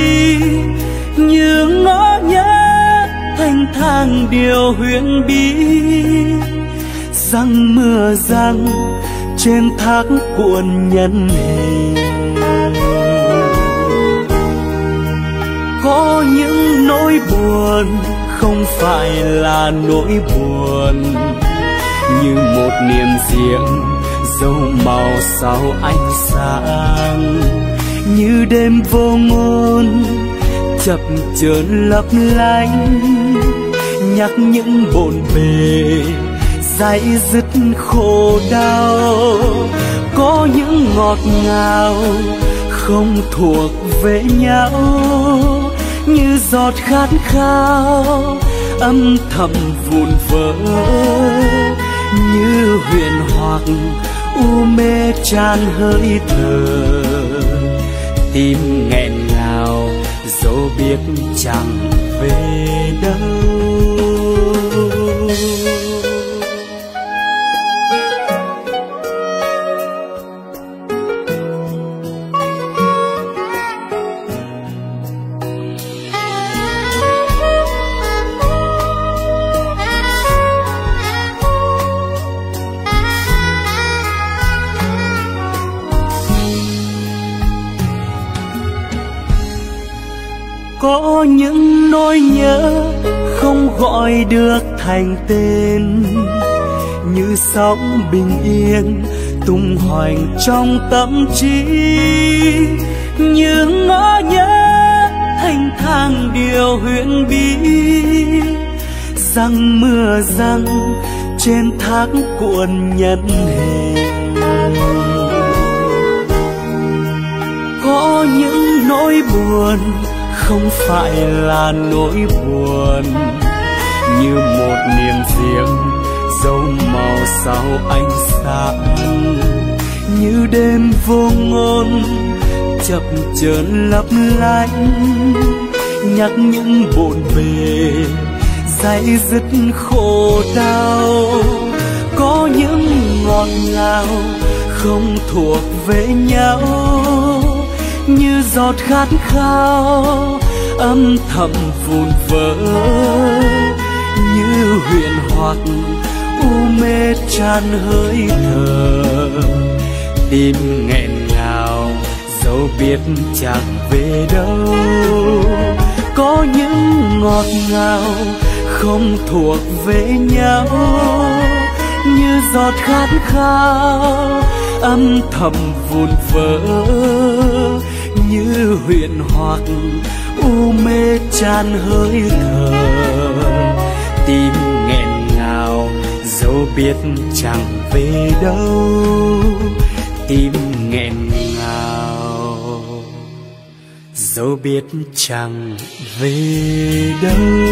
như ngõ nhớ thanh thang điều huyền bí. Răng mưa răng trên thác cuộn nhân hình, có những nỗi buồn không phải là nỗi buồn, như một niềm riêng dấu màu sau ánh sáng, như đêm vô ngôn chập chờn lấp lánh, nhắc những bộn bề dây dứt khổ đau. Có những ngọt ngào không thuộc về nhau, như giọt khát khao âm thầm vụn vỡ, như huyền hoặc u mê tràn hơi thở. Tim nghẹn ngào dẫu biết chẳng về đâu. Có những nỗi nhớ không gọi được thành tên, như sóng bình yên tung hoành trong tâm trí, như ngõ nhớ thanh thang điều huyền bí. Răng mưa răng trên thác cuộn nhân hình, có những nỗi buồn không phải là nỗi buồn, như một niềm riêng dấu màu sau ánh sáng, như đêm vô ngôn chập chờn lấp lánh, nhắc những bộn bề dây dứt khổ đau. Có những ngọt ngào không thuộc về nhau, như giọt khát khao âm thầm vụn vỡ, như huyền hoặc u mê tràn hơi thở. Tim nghẹn ngào dẫu biết chẳng về đâu, có những ngọt ngào không thuộc về nhau, như giọt khát khao âm thầm vụn vỡ, như huyền hoặc u mê tràn hơi thở. Tim nghẹn ngào dẫu biết chẳng về đâu, tim nghẹn ngào dẫu biết chẳng về đâu.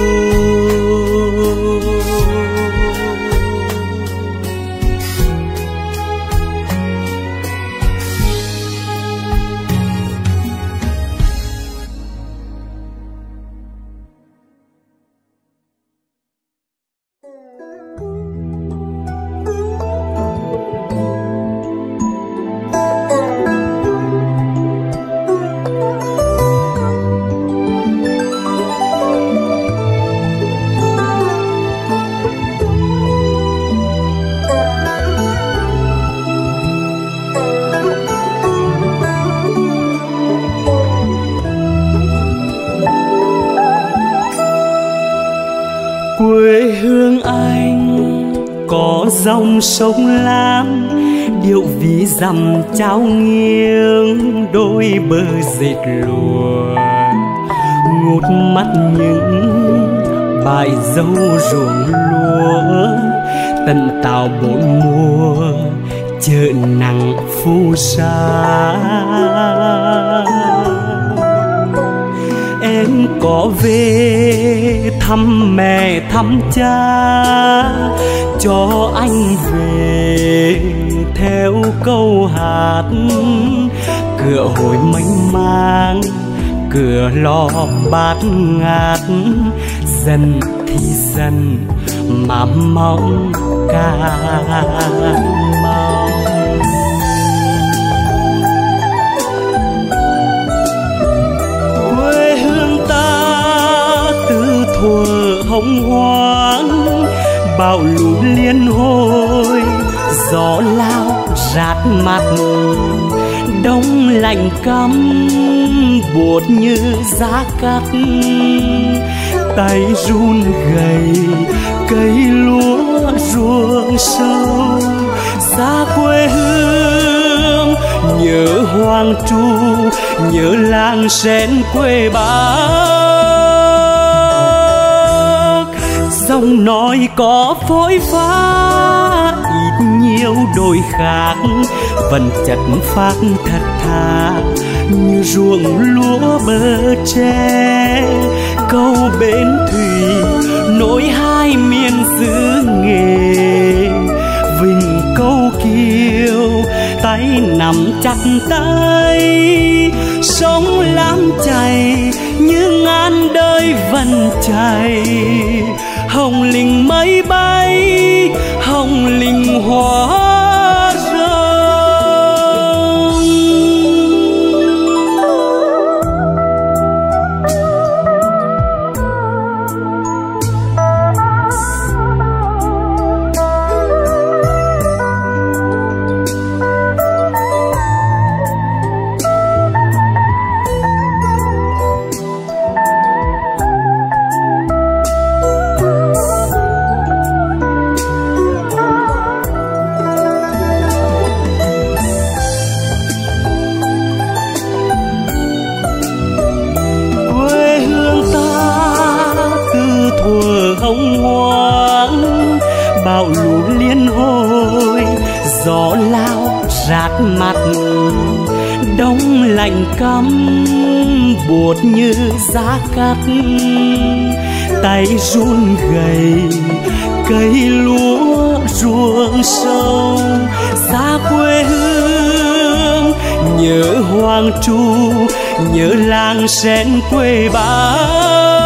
Quê hương anh có dòng sông Lam, điệu ví dặm trao nghiêng đôi bờ dệt lụa, ngút mắt những bãi dâu ruộng lúa, tận tảo bốn mùa chợ nắng phù sa. Em có về thăm mẹ thăm cha, cho anh về theo câu hát. Cửa hồi mênh mang, cửa lò bát ngát, dần thì dần mà mong càng mong. Thuở hồng hoang bão lũ liên hồi, gió lao rát mặt, đông lạnh căm buốt như giá cắt. Tay run gầy cây lúa ruộng sâu, xa quê hương nhớ hoang tru, nhớ làng sen quê Bắc. Dòng nói có phôi pha ít nhiều đôi khác, vẫn chất phác thật thà như ruộng lúa bờ tre. Câu bến thủy nối hai miền xứ nghề, vinh câu kiều tay nắm chặt tay. Sông Lam chảy như ngàn đời vẫn chảy, hồng linh mây bay, hồng linh hoa rơi. Hồng hoang bão lũ liên hồi, gió lao rát mặt, đông lạnh căm buốt như giá cắt. Tay run gầy cây lúa ruộng sâu, xa quê hương nhớ hoang tru, nhớ làng sen quê Bắc.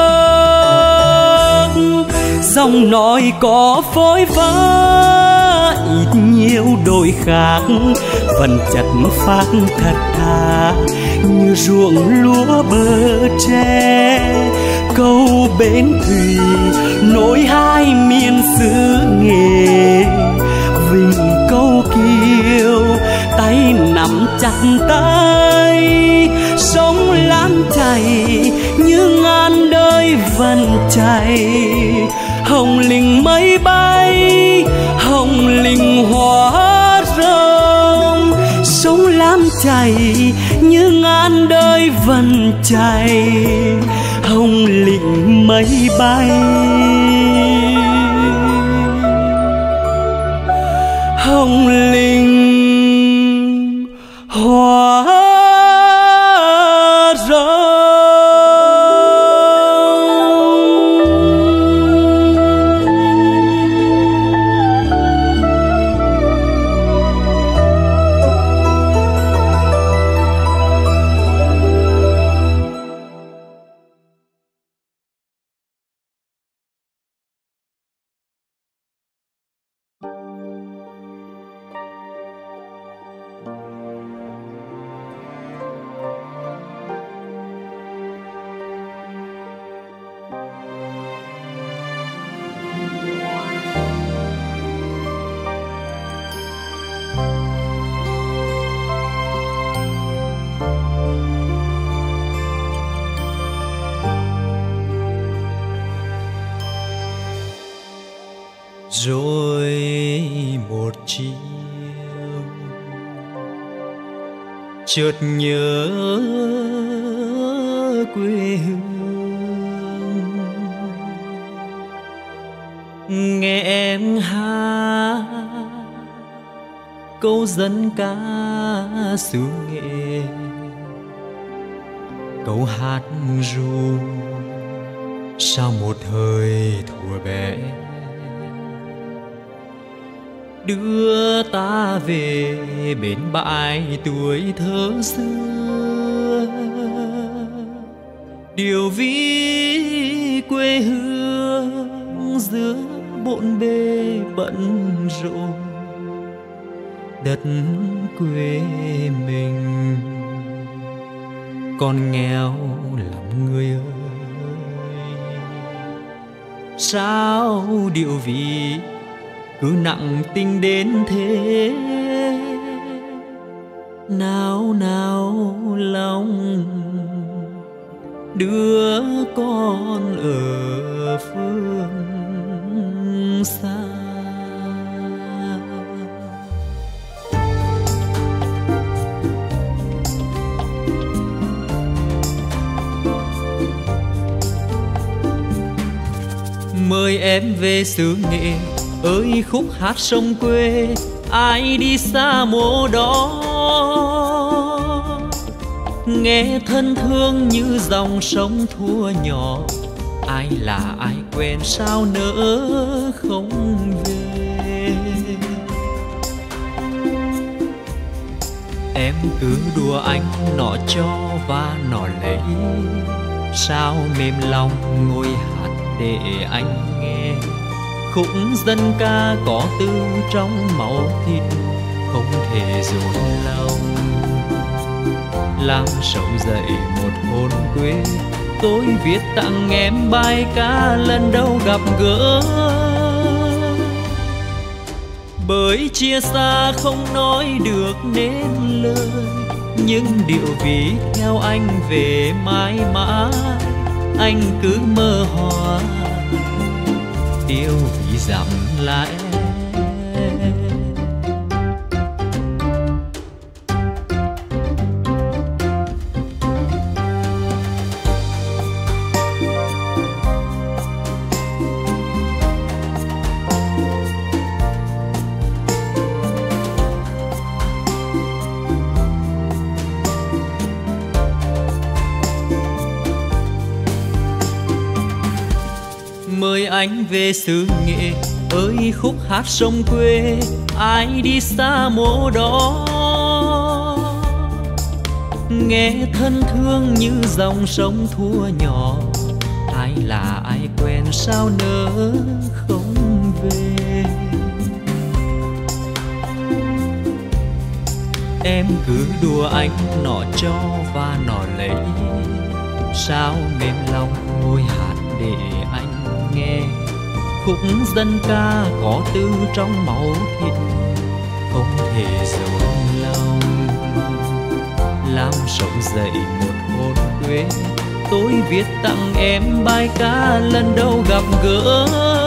Dòng nói có phôi pha ít nhiều đôi khác, vẫn chất phác thật thà như ruộng lúa bờ tre. Câu bến thủy nối hai miền xứ Nghệ, Vinh câu kiều tay nắm chặt tay. Sông Lam chảy như ngàn đời vẫn chảy, hồng linh mây bay, hồng linh hóa rồng. Sông Lam chảy như ngàn đời vẫn chảy, hồng linh mây bay, hồng linh hóa rồng. Rồi một chiều chợt nhớ quê hương, nghe em hát câu dân ca xứ Nghệ, câu hát ru sau một thời thuở bé đưa ta về bến bãi tuổi thơ xưa. Điều ví quê hương giữa bộn bề bận rộn, đất quê mình còn nghèo lắm người ơi. Sao điệu ví cứ nặng tình đến thế, nao nao lòng đứa con ở phương xa. Mời em về xứ Nghệ ơi khúc hát sông quê, ai đi xa mộ đó nghe thân thương như dòng sông thua nhỏ. Ai là ai quen sao nỡ không về. Em cứ đùa anh nọ cho và nọ lấy, sao mềm lòng ngồi hát để anh nghe. Khúc dân ca có từ trong máu thịt, không thể dồn lòng. Làm sống dậy một hồn quê, tôi viết tặng em bài ca lần đầu gặp gỡ. Bởi chia xa không nói được nên lời, nhưng điệu ví theo anh về mãi mãi. Anh cứ mơ hoài điều ví dặm lại. Mời anh về xứ Nghệ ơi khúc hát sông quê, ai đi xa mộ đó nghe thân thương như dòng sông thua nhỏ. Ai là ai quen sao nỡ không về. Em cứ đùa anh nọ cho và nọ lấy, sao mềm lòng ngồi hát để anh nghe. Khúc dân ca có từ trong máu thịt, không thể giấu lòng. Làm sống dậy một hồn quê, tôi viết tặng em bài ca lần đầu gặp gỡ.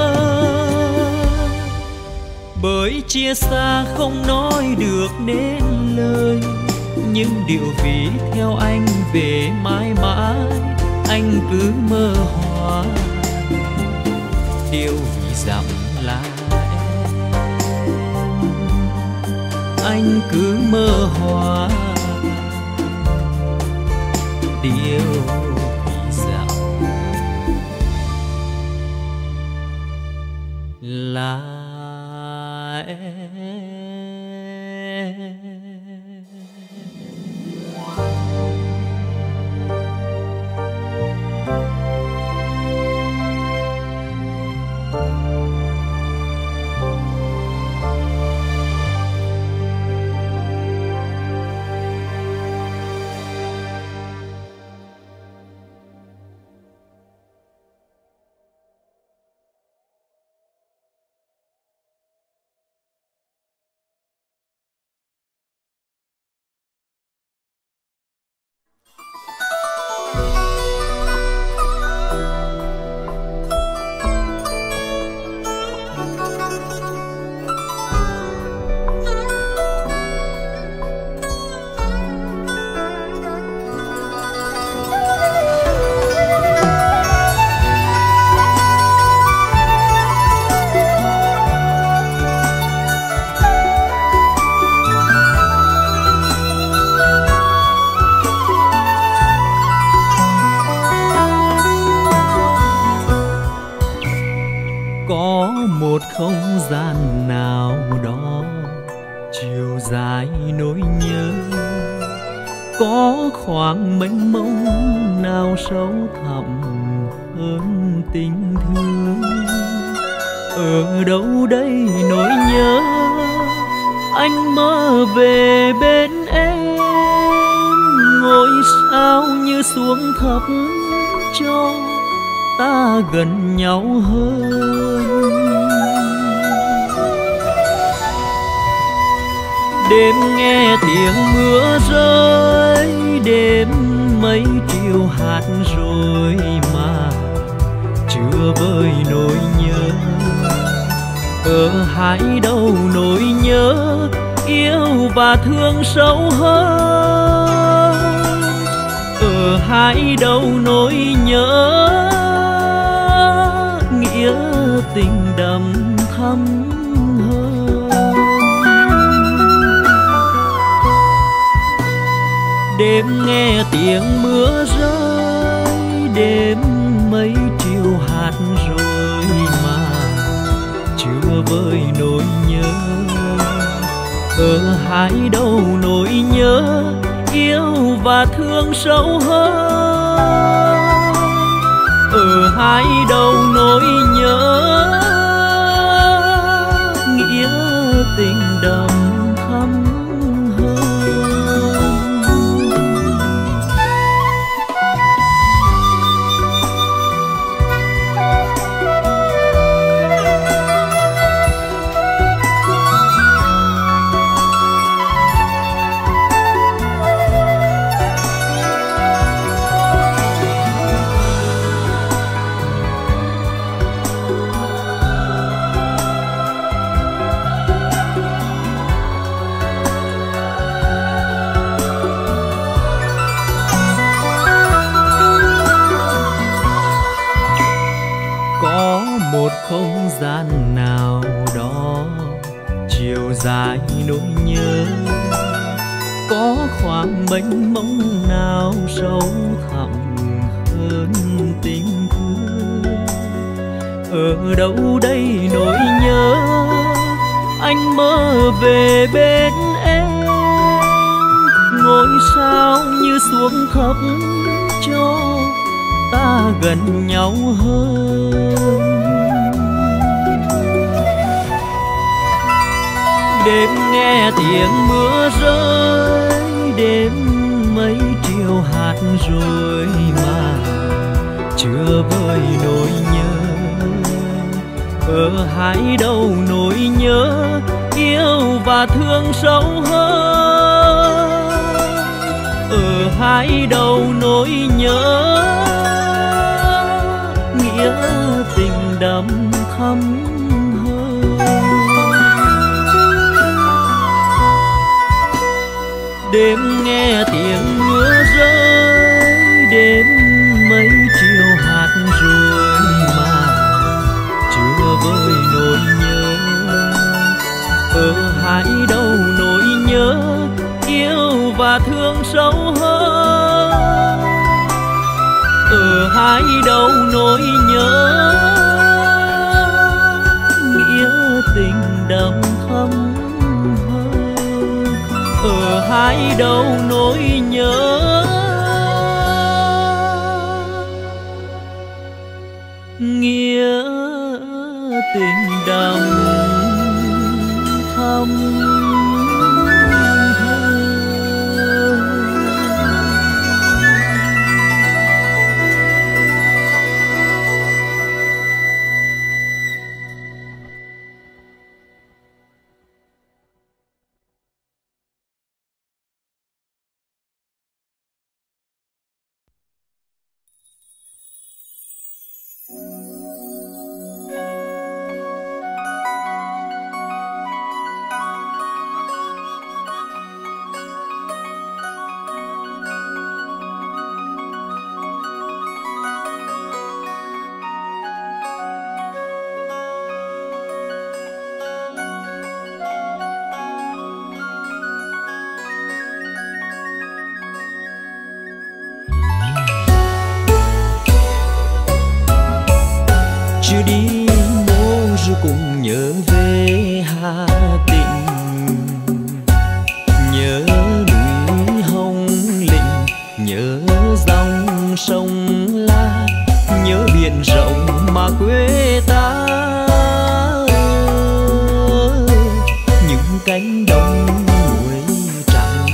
Bởi chia xa không nói được nên lời, nhưng điệu ví theo anh về mãi mãi, anh cứ mơ hoa. Điều ví dặm là em, anh cứ mơ hoa. Điều ví dặm là em. Một không gian nào đó chiều dài nỗi nhớ, có khoảng mênh mông nào sâu thẳm hơn tình thương. Ở đâu đây nỗi nhớ, anh mơ về bên em, ngôi sao như xuống thấp cho ta gần nhau hơn. Đêm nghe tiếng mưa rơi, đêm mấy chiều hạt rồi mà chưa vơi nỗi nhớ. Ở hai đâu nỗi nhớ, yêu và thương sâu hơn. Ở hai đâu nỗi nhớ, nghĩa tình đậm thắm hơn. Đêm nghe tiếng mưa rơi, đêm mấy chiều hạt rồi mà chưa vơi nỗi nhớ. Ở hai đâu nỗi nhớ, yêu và thương sâu hơn. Ở hai đâu nỗi nhớ, nghĩa tình đậm thắm hơn. Một không gian nào đó chiều dài nỗi nhớ, có khoảng mênh mông nào sâu thẳm hơn tình thương. Ở đâu đây nỗi nhớ, anh mơ về bên em, ngôi sao như xuống thấp cho ta gần nhau hơn. Đêm nghe tiếng mưa rơi, đêm mấy triệu hạt rồi mà chưa vơi nỗi nhớ. Ở hai đầu nỗi nhớ yêu và thương sâu hơn. Ở hai đầu nỗi nhớ nghĩa tình đậm thắm hơn. Đêm nghe tiếng mưa rơi, đêm mấy triệu hạt rồi mà chưa vơi nỗi nhớ. Ở hai đầu nỗi nhớ yêu và thương sâu hơn. Ở hai đầu nỗi nhớ nghĩa tình đậm thắm hơn. Ở hai đầu nỗi nhớ nghĩa tình đậm thắm. Chưa đi mô rồi cùng nhớ về Hà Tĩnh, nhớ núi Hồng Lĩnh, nhớ dòng sông La, nhớ biển rộng mà quê ta. Những cánh đồng muối trắng,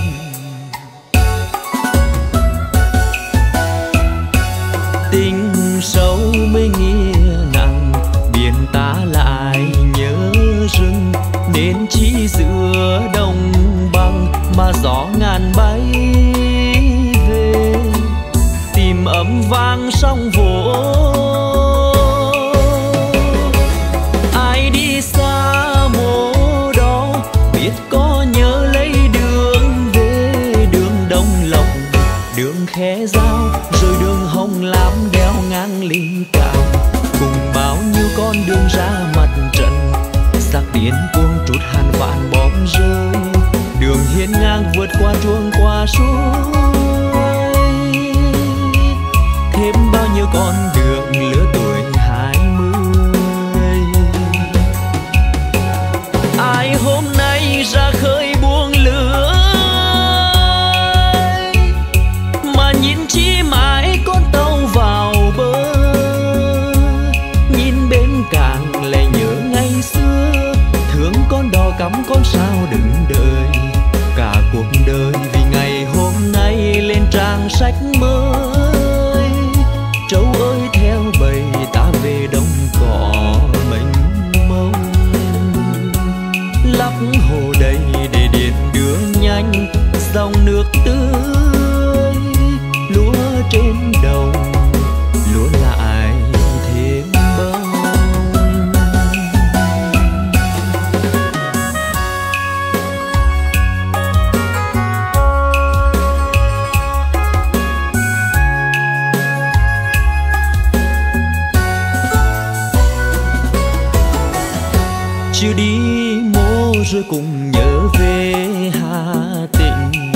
tình sâu mới nghĩa nặng. Biển ta lại nhớ rừng, nên chỉ giữa đồng bằng mà gió ngàn bay về, tìm ấm vang sóng vỗ. Ai đi xa mô đó biết có nhớ lấy đường về, đường Đông Lộc, đường Khe Dao, rồi đường Hồng Lam đeo ngang Linh Cao, cùng bao nhiêu con đường ra mặt trận. Giặc điên cuồng trút hàn vạn bom rơi, đường hiên ngang vượt qua chuông qua suối. Thêm bao nhiêu con đường lứa tuổi 20. Ai hôm nay ra khơi buông lưới, mà nhìn chi mãi con tàu vào bờ. Nhìn bên cảng lại nhớ ngày xưa, thương con đò cắm con sao đừng đợi. Cả cuộc đời vì ngày hôm nay lên trang sách mới. Trâu ơi theo bầy ta về đồng cỏ mênh mông, lắp hồ đầy để điện đưa nhanh dòng nước tươi. Lúa trên đồng lúa lại thêm bông. Chưa đi mô rồi cùng nhớ về Hà Tĩnh,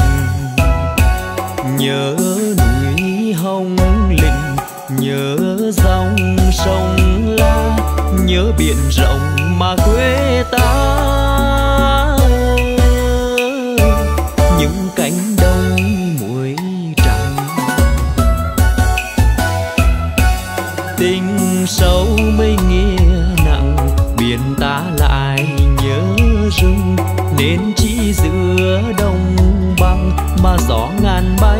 nhớ núi Hồng Lĩnh, nhớ dòng sông La, nhớ biển rộng mà quê ta. Những cánh đồng muối trắng, tình sâu mới nghĩa nặng. Biển ta lại nhớ rừng, nên chỉ giữa đồng bằng mà gió ngàn bay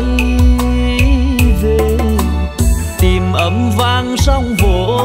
về tìm ấm vang sóng vỗ.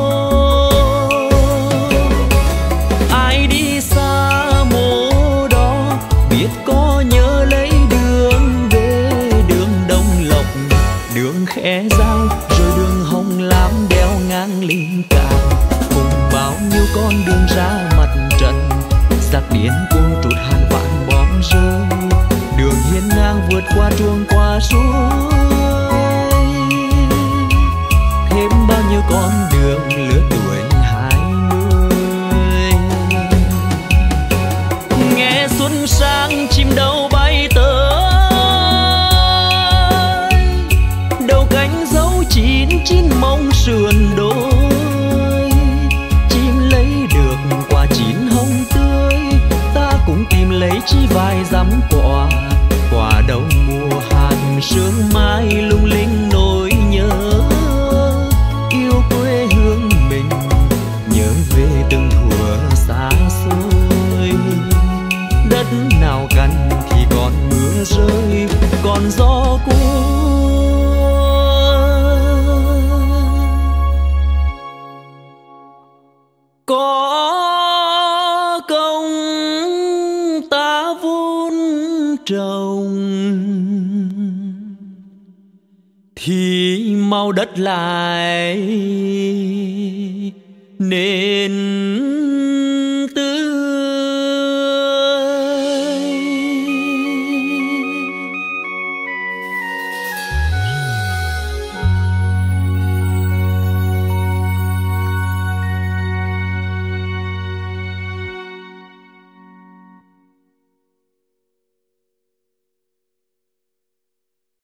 Ai đi xa mô đó biết có nhớ lấy đường về đường Đông Lộc, đường Khẽ Giao, rồi đường Hồng Lam đeo ngang Linh Cảng, cùng bao nhiêu con đường ra mặt trận. Giặc điên cuồng trút hàn vạn bom rơi, đường hiên ngang vượt qua truông qua suối, thêm bao nhiêu con đường lứa tuổi 20. Nghe xuân sang chim đâu bay tới, đầu cánh dấu chín chín mông sườn đôi, chim lấy được quả chín hồng tươi, ta cũng tìm lấy chi vài dặm quả, quả đầu mùa hạt sương mai lung linh nỗi nhớ, yêu quê hương mình, nhớ về từng thuở xa xôi. Đất nào cằn thì còn mưa rơi, còn gió cuốn. Có công ta vun trồng thì mau đất lại nên tươi.